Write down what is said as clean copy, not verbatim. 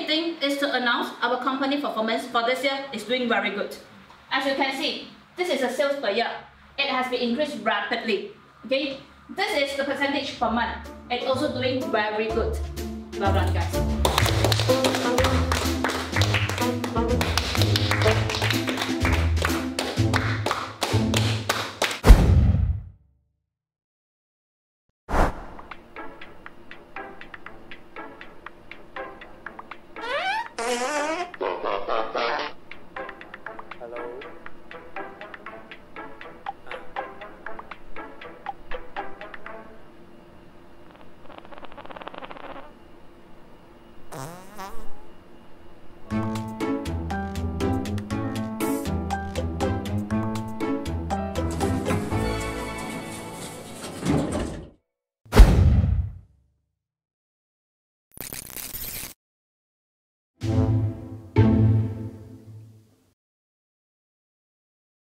thing is to announce our company performance for this year is doing very good. As you can see, this is a sales per year. It has been increased rapidly. Okay, this is the percentage per month. It's also doing very good. Well done, guys.